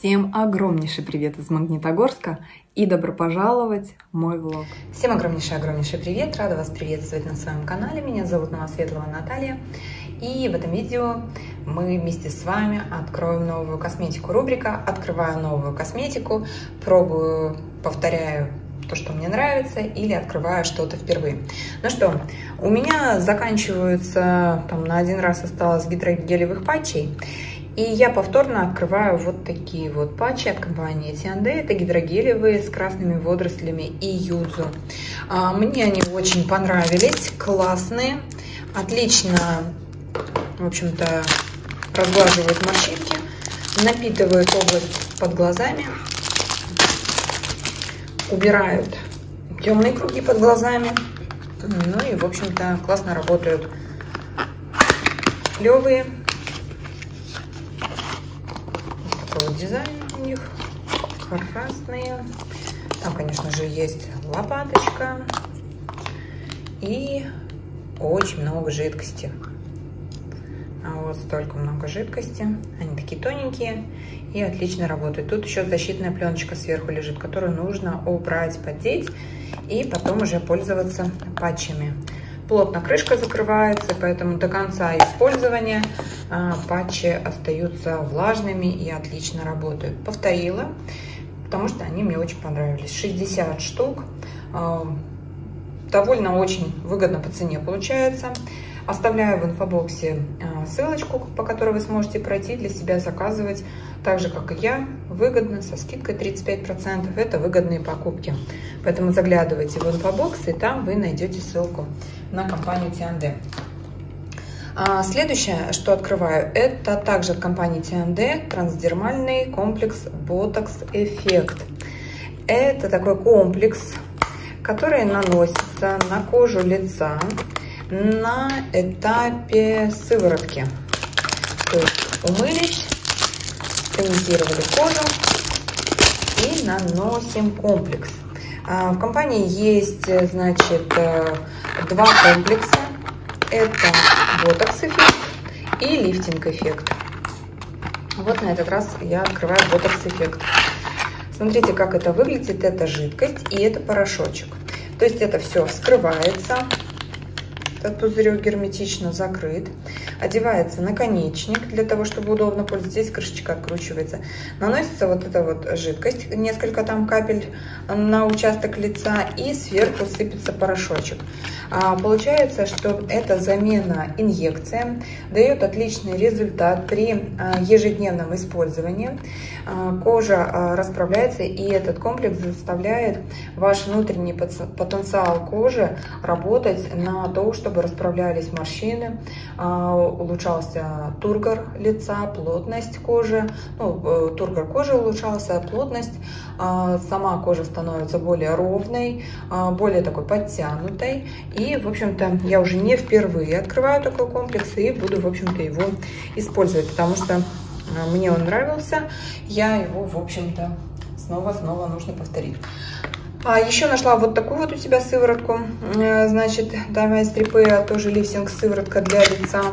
Всем огромнейший привет из Магнитогорска и добро пожаловать в мой влог. Всем огромнейший привет! Рада вас приветствовать на своем канале. Меня зовут Новосветлова Наталья. И в этом видео мы вместе с вами откроем новую косметику. Рубрика «Открываю новую косметику», пробую, повторяю то, что мне нравится, или открываю что-то впервые. Ну что, у меня заканчиваются, на один раз осталось гидрогелевых патчей. И я повторно открываю вот такие вот патчи от компании T&D. Это гидрогелевые с красными водорослями и юдзу. Мне они очень понравились, классные, отлично, в общем-то, разглаживают морщинки, напитывают область под глазами, убирают темные круги под глазами. Ну и, в общем-то, классно работают. Клевые. Вот дизайн у них красные. Там, конечно же, есть лопаточка и очень много жидкости. Вот столько много жидкости. Они такие тоненькие и отлично работают. Тут еще защитная пленочка сверху лежит, которую нужно убрать, поддеть и потом уже пользоваться патчами. Плотно крышка закрывается, поэтому до конца использования патчи остаются влажными и отлично работают. Повторила, потому что они мне очень понравились. 60 штук. Довольно очень выгодно по цене получается. Оставляю в инфобоксе ссылочку, по которой вы сможете пройти, для себя заказывать, так же, как и я, выгодно, со скидкой 35%. Это выгодные покупки. Поэтому заглядывайте в инфобокс, и там вы найдете ссылку на компанию T&D. Следующее, что открываю, это также от компании T&D трансдермальный комплекс Botox Effect. Это такой комплекс, который наносится на кожу лица на этапе сыворотки. То есть умылись, тонизировали кожу и наносим комплекс. В компании есть, значит, два комплекса. Это Botox эффект и лифтинг эффект. Вот на этот раз я открываю Botox эффект. Смотрите, как это выглядит. Это жидкость и это порошочек. То есть это все вскрывается. Этот пузырек герметично закрыт. Одевается наконечник для того, чтобы удобно пользоваться. Здесь крышечка откручивается. Наносится вот эта вот жидкость, несколько там капель на участок лица, и сверху сыпется порошочек. Получается, что это замена инъекциям, дает отличный результат при ежедневном использовании. Кожа расправляется, и этот комплекс заставляет ваш внутренний потенциал кожи работать на то, чтобы расправлялись морщины, улучшался тургор лица, плотность кожи, тургор кожи улучшался, плотность, сама кожа становится более ровной, более такой подтянутой. И, в общем-то, я уже не впервые открываю такой комплекс и буду, в общем-то, его использовать, потому что мне он нравился, я его, в общем-то, снова нужно повторить. Еще нашла вот такую вот у тебя сыворотку, значит, Diamond Repair, тоже лифтинг сыворотка для лица.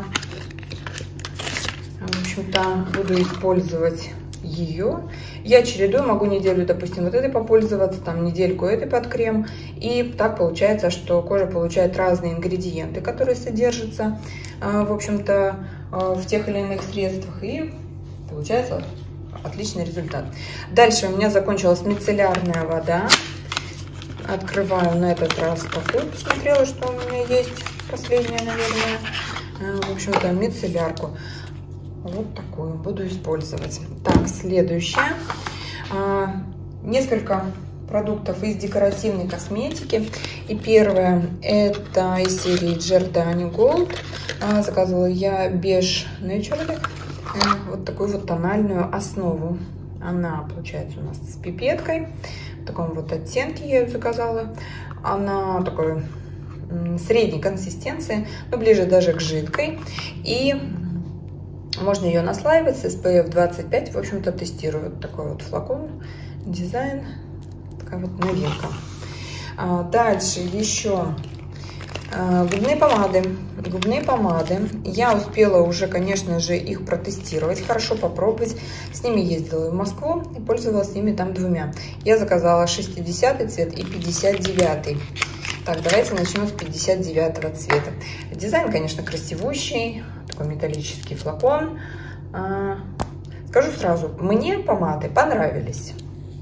В общем-то, буду использовать ее. Я чередую, могу неделю, допустим, вот этой попользоваться, там недельку этой под крем. И так получается, что кожа получает разные ингредиенты, которые содержатся, в общем-то, в тех или иных средствах. И получается отличный результат. Дальше у меня закончилась мицеллярная вода. Открываю на этот раз такую, посмотрела, что у меня есть, последняя, наверное, в общем-то, мицеллярку. Вот такую буду использовать. Так, следующее. Несколько продуктов из декоративной косметики. И первое, это из серии Giordani Gold. Заказывала я Beige Naturally. Вот такую вот тональную основу. Она получается у нас с пипеткой. В таком вот оттенке я ее заказала. Она такой средней консистенции, но ближе даже к жидкой. И можно ее наслаивать с SPF 25. В общем-то, тестирую. Вот такой вот флакон, дизайн. Такая вот новинка. Дальше еще Губные помады. Губные помады. Я успела уже, конечно же, их протестировать, хорошо попробовать. С ними ездила в Москву и пользовалась ими там двумя. Я заказала 60-й цвет и 59-й. Так, давайте начнем с 59-го цвета. Дизайн, конечно, красивущий. Такой металлический флакон. Скажу сразу, мне помады понравились.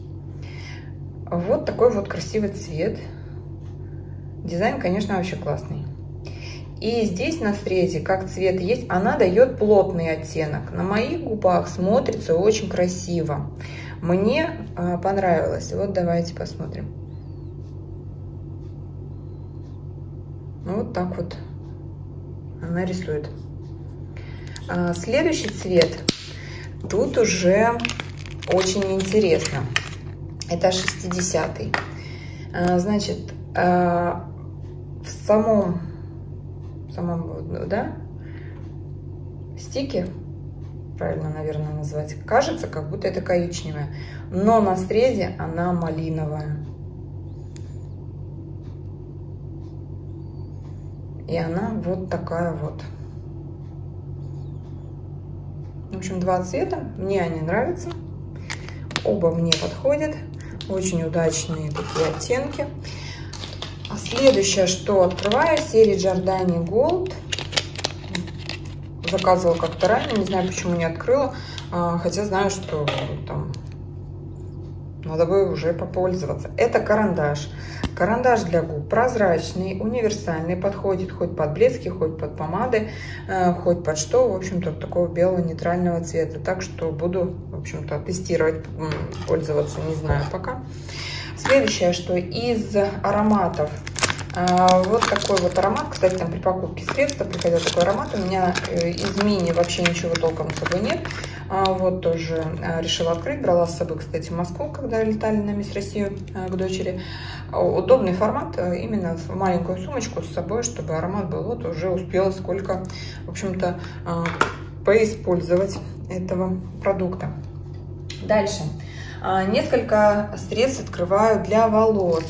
Вот такой вот красивый цвет. Дизайн, конечно, вообще классный. И здесь на срезе, как цвет есть, она дает плотный оттенок. На моих губах смотрится очень красиво. Мне понравилось. Вот давайте посмотрим. Вот так вот она рисует. Следующий цвет. Тут уже очень интересно. Это 60-й. Значит, в самом да, стике, правильно, наверное, назвать, кажется, как будто это коричневая, но на срезе она малиновая. И она вот такая вот. В общем, два цвета. Мне они нравятся. Оба мне подходят. Очень удачные такие оттенки. А следующее, что открываю, серия Giordani Gold. Заказывала как-то ранее, не знаю, почему не открыла. Хотя знаю, что там надо бы уже попользоваться. Это карандаш. Карандаш для губ прозрачный, универсальный, подходит хоть под блески, хоть под помады, хоть под что. В общем-то, такого белого нейтрального цвета. Так что буду, в общем-то, тестировать, пользоваться, не знаю пока. Следующее, что из ароматов. Вот такой вот аромат. Кстати, там при покупке средства приходил такой аромат. У меня из мини вообще ничего толком с собой нет. Вот тоже решила открыть. Брала с собой, кстати, в Москву, когда летали на Мисс Россию к дочери. Удобный формат. Именно в маленькую сумочку с собой, чтобы аромат был. Вот уже успела сколько, в общем-то, поиспользовать этого продукта. Дальше. Несколько средств открываю для волос.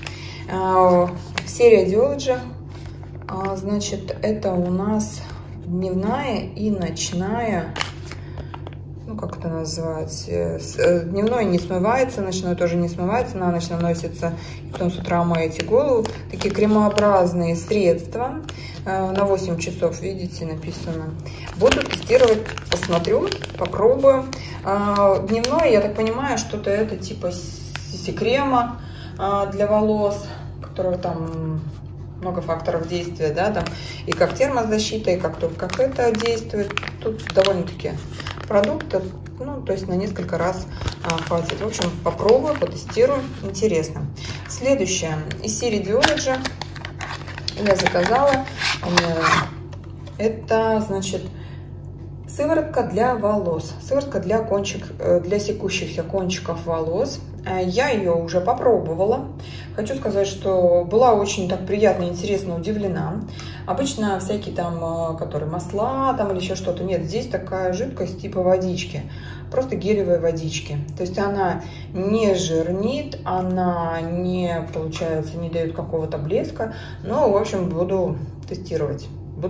Серия Diology. Значит, это у нас дневная и ночная. Ну, как это назвать? Дневной не смывается, ночной тоже не смывается. На ночь наносится, и потом с утра моете голову. Такие кремообразные средства. На 8 часов, видите, написано. Буду тестировать, посмотрю, попробую. Дневной, я так понимаю, что-то это типа CC-крема для волос, которого там много факторов действия, да, там и как термозащита, и как это действует. Тут довольно-таки продукт, ну, то есть на несколько раз хватит. В общем, попробую, потестирую, интересно. Следующее из серии Diology я заказала. Это, значит, сыворотка для волос. Сыворотка для секущихся кончиков волос. Я ее уже попробовала. Хочу сказать, что была очень так приятно и интересно удивлена. Обычно всякие там, которые масла там или еще что-то. Нет, здесь такая жидкость типа водички. Просто гелевой водички. То есть она не жирнит, она не, получается, не дает какого-то блеска. Но, в общем, буду тестировать.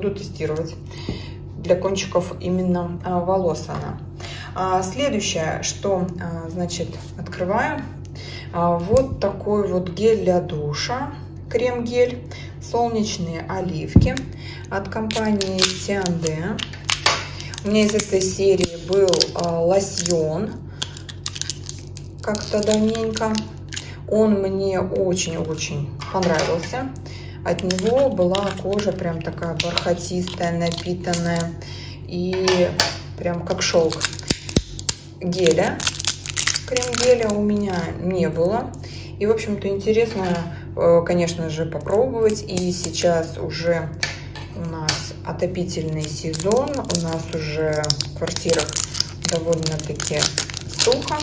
Для кончиков именно волос она. Следующее, что, значит, открываю. Вот такой вот гель для душа. Крем-гель. Солнечные оливки от компании C&D. У меня из этой серии был лосьон. Как-то давненько. Он мне очень-очень понравился. От него была кожа прям такая бархатистая, напитанная и прям как шелк. Геля, крем-геля у меня не было. И, в общем-то, интересно, конечно же, попробовать. И сейчас уже у нас отопительный сезон. У нас уже в квартирах довольно-таки сухо.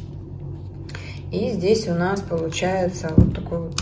И здесь у нас получается вот такой вот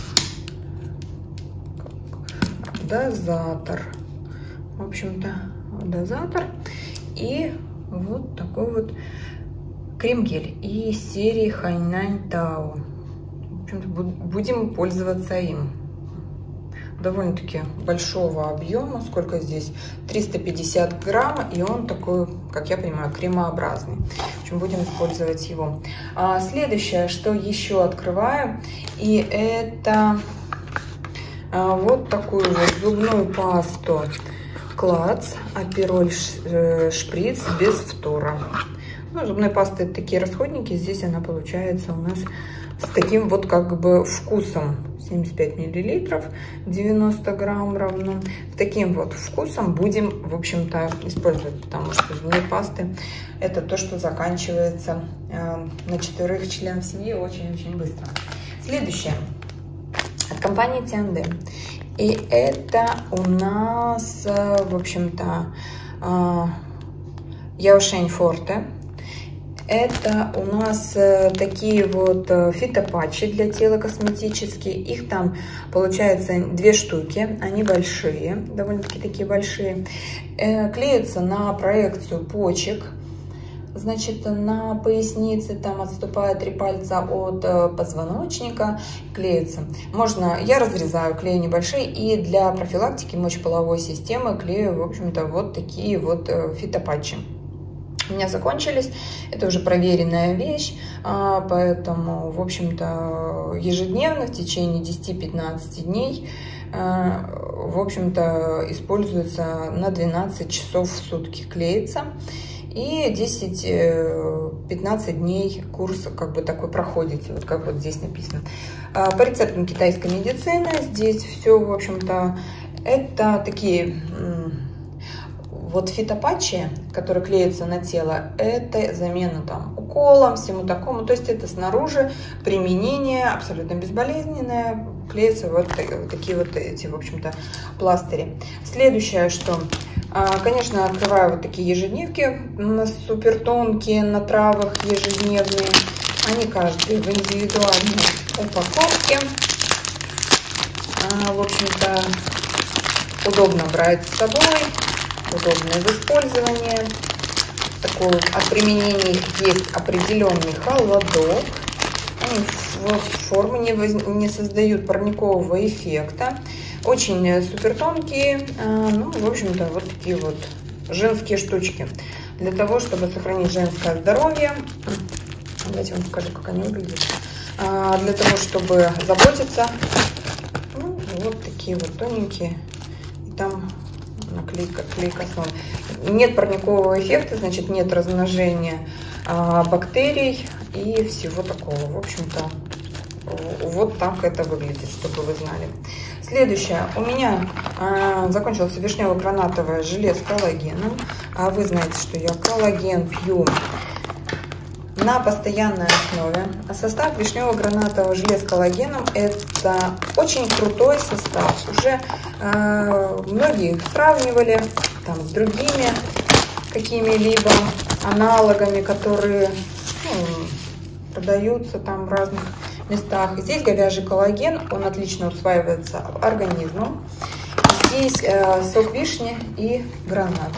дозатор. В общем-то, дозатор. И вот такой вот крем-гель из серии Хайнань Тао. В общем-то, будем пользоваться им. довольно-таки большого объема. Сколько здесь? 350 грамм. И он такой, как я понимаю, кремообразный. В общем, будем использовать его. Следующее, что еще открываю. И это вот такую вот зубную пасту Клац Апероль Шприц без фтора. Ну, зубной пасты такие расходники. Здесь она получается у нас с таким вот как бы вкусом. 75 миллилитров, 90 грамм равно. Таким вот вкусом будем, в общем-то, использовать, потому что зубные пасты это то, что заканчивается на 4 членов семьи очень-очень быстро. Следующее от компании T&D. И это у нас, в общем-то, Яошень Форте. Это у нас такие вот фитопатчи для тела косметические. Их там получается 2 штуки. Они большие, довольно-таки такие большие. Клеятся на проекцию почек. Значит, на пояснице там отступает 3 пальца от позвоночника, клеится. Можно, я разрезаю, клею небольшие, и для профилактики мочеполовой системы клею, в общем-то, вот такие вот фитопатчи. У меня закончились, это уже проверенная вещь, поэтому, в общем-то, ежедневно в течение 10-15 дней, в общем-то, используется на 12 часов в сутки, клеится. И 10-15 дней курс как бы такой проходите, вот как вот здесь написано. По рецептам китайской медицины здесь все, в общем-то, это такие вот фитопатчи, которые клеятся на тело, это замена там уколом, всему такому. То есть это снаружи применение абсолютно безболезненное, клеятся вот такие вот эти, в общем-то, пластыри. Следующее, что... Конечно, открываю вот такие ежедневки, супер тонкие, на травах ежедневные. Они каждый в индивидуальной упаковке. В общем-то, удобно брать с собой, удобно в использовании. Такой вот, от применения их есть определенный холодок. Они в форме не создают парникового эффекта. Очень супер тонкие, ну, в общем-то, вот такие вот женские штучки. Для того, чтобы сохранить женское здоровье. Давайте вам покажу, как они выглядят. Для того, чтобы заботиться. Ну, вот такие вот тоненькие. И там наклейка, клейка снова. Нет парникового эффекта, значит, нет размножения бактерий и всего такого. В общем-то, вот так это выглядит, чтобы вы знали. Следующее. У меня закончился вишнево-гранатовое желе с коллагеном. Вы знаете, что я коллаген пью на постоянной основе. Состав вишнево-гранатового желе с коллагеном – это очень крутой состав. Уже многие их сравнивали там, с другими какими-либо аналогами, которые продаются там в разных местах. Здесь говяжий коллаген, он отлично усваивается организмом. Здесь сок вишни и гранат.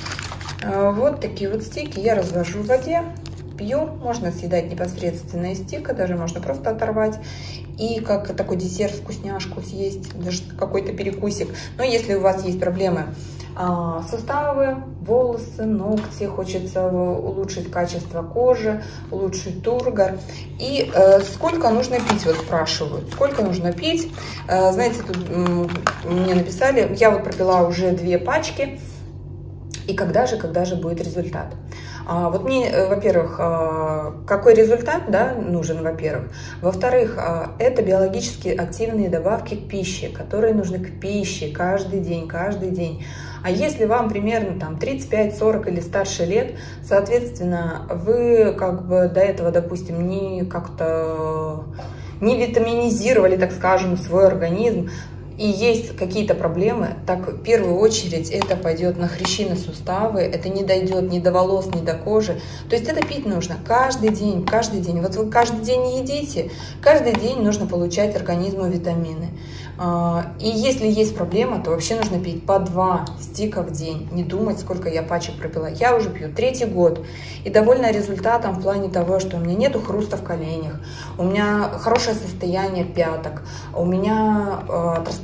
Вот такие вот стики я развожу в воде, пью. Можно съедать непосредственно из стика, даже можно просто оторвать. И как такой десерт, вкусняшку съесть, даже какой-то перекусик. Но если у вас есть проблемы суставы, волосы, ногти, хочется улучшить качество кожи, улучшить тургор. И сколько нужно пить, вот спрашивают, сколько нужно пить. Знаете, тут мне написали, я вот пропила уже 2 пачки, и когда же будет результат? Вот мне, во-первых, какой результат, да, нужен, во-первых. Во-вторых, это биологически активные добавки к пище, которые нужны к пище каждый день, каждый день. А если вам примерно там 35, 40 или старше лет, соответственно, вы как бы до этого, допустим, не как-то не витаминизировали, так скажем, свой организм, и есть какие-то проблемы, так в первую очередь это пойдет на хрящи, на суставы, это не дойдет ни до волос, ни до кожи. То есть это пить нужно каждый день, каждый день. Вот вы каждый день не едите, каждый день нужно получать организму витамины. И если есть проблема, то вообще нужно пить по 2 стика в день. Не думать, сколько я пачек пропила. Я уже пью 3-й год. И довольна результатом в плане того, что у меня нету хруста в коленях, у меня хорошее состояние пяток, у меня отрастает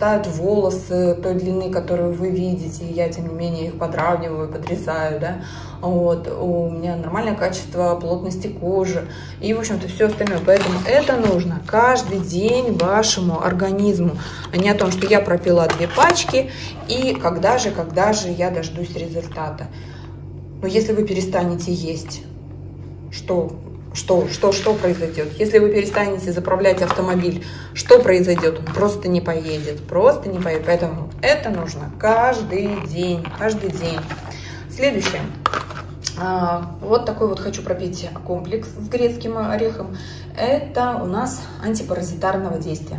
отрастают волосы той длины, которую вы видите, я, тем не менее, их подравниваю, подрезаю, да, вот, у меня нормальное качество плотности кожи и, в общем-то, все остальное. Поэтому это нужно каждый день вашему организму, а не о том, что я пропила 2 пачки и когда же я дождусь результата. Но если вы перестанете есть, что произойдет? Если вы перестанете заправлять автомобиль, что произойдет? Он просто не поедет, Поэтому это нужно каждый день, Следующее. Вот такой вот хочу пропить комплекс с грецким орехом. Это у нас антипаразитарного действия.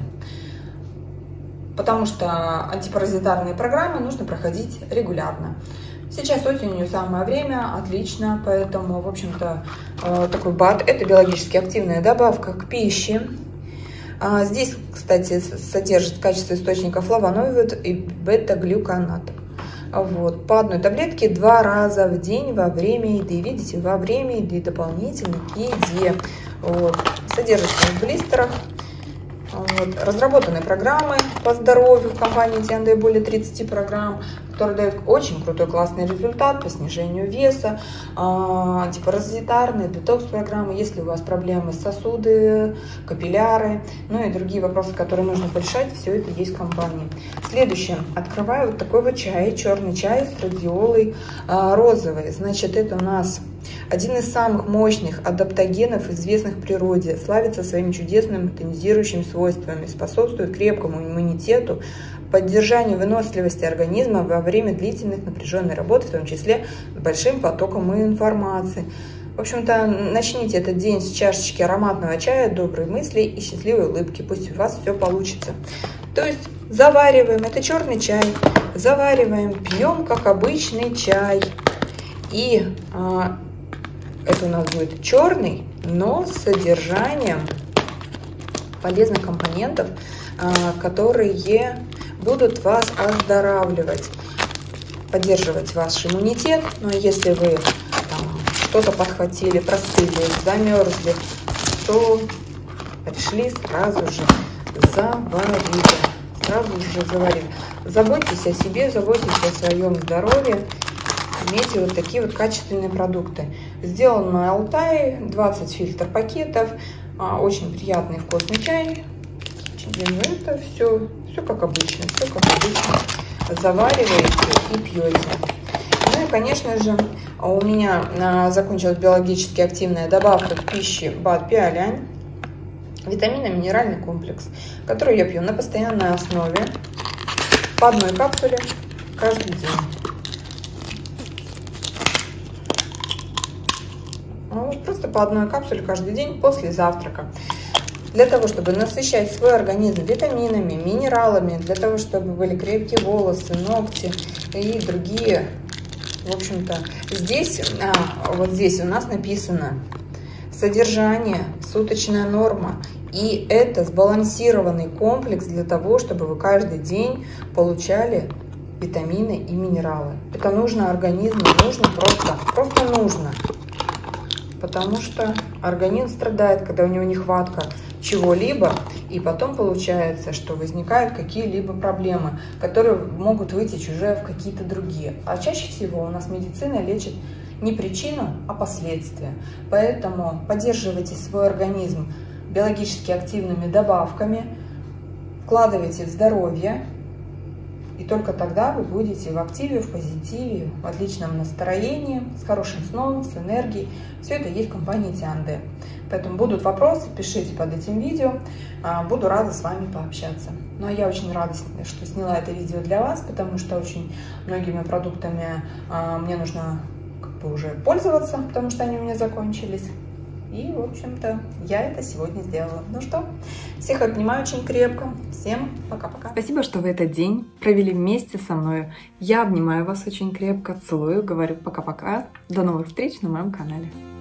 Потому что антипаразитарные программы нужно проходить регулярно. Сейчас осенью самое время, отлично, поэтому, в общем-то, такой БАД – это биологически активная добавка к пище. Здесь, кстати, содержит в качестве источника флавоноид и бета-глюконат. Вот, по 1 таблетке 2 раза в день во время еды. Видите, во время еды дополнительно к еде. Вот, содержится в блистерах. Вот, разработаны программы по здоровью в компании T&D, более 30 программ, которые дают очень крутой, классный результат по снижению веса, антипаразитарные, детокс-программы, если у вас проблемы с сосуды, капилляры, ну и другие вопросы, которые нужно порешать, все это есть в компании. Следующее. Открываю вот такой вот чай, черный чай с радиолой розовой. Значит, это у нас один из самых мощных адаптогенов, известных в природе, славится своими чудесными тонизирующими свойствами, способствует крепкому иммунитету, поддержанию выносливости организма во время длительных напряженной работы, в том числе с большим потоком информации. В общем-то, начните этот день с чашечки ароматного чая, доброй мысли и счастливой улыбки. Пусть у вас все получится. То есть завариваем, это черный чай, завариваем, пьем как обычный чай. И это у нас будет черный, но с содержанием полезных компонентов, которые будут вас оздоравливать, поддерживать ваш иммунитет. Но если вы что-то подхватили, простыли, замерзли, то пришли сразу же заварили. Заботьтесь о себе, заботьтесь о своем здоровье. Имейте вот такие вот качественные продукты. Сделан на Алтае, 20 фильтр пакетов, очень приятный вкусный чай. Это все как обычно, завариваете и пьете. Ну и, конечно же, у меня закончилась биологически активная добавка к пище БАД Пиолянь, витаминно-минеральный комплекс, который я пью на постоянной основе по 1 капсуле каждый день. Просто по 1 капсуле каждый день после завтрака. Для того, чтобы насыщать свой организм витаминами, минералами, для того, чтобы были крепкие волосы, ногти и другие. В общем-то, здесь, вот здесь у нас написано содержание, суточная норма. И это сбалансированный комплекс для того, чтобы вы каждый день получали витамины и минералы. Это нужно организму, нужно просто нужно. Потому что организм страдает, когда у него нехватка чего-либо, и потом получается, что возникают какие-либо проблемы, которые могут вытечь уже в какие-то другие. А чаще всего у нас медицина лечит не причину, а последствия. Поэтому поддерживайте свой организм биологически активными добавками, вкладывайте в здоровье, и только тогда вы будете в активе, в позитиве, в отличном настроении, с хорошим сном, с энергией. Все это есть в компании T&D. Поэтому будут вопросы, пишите под этим видео. Буду рада с вами пообщаться. Ну а я очень рада, что сняла это видео для вас, потому что очень многими продуктами мне нужно уже пользоваться, потому что они у меня закончились. И, в общем-то, я это сегодня сделала. Ну что, всех обнимаю очень крепко. Всем пока-пока. Спасибо, что вы этот день провели вместе со мной. Я обнимаю вас очень крепко, целую, говорю пока-пока. До новых встреч на моем канале.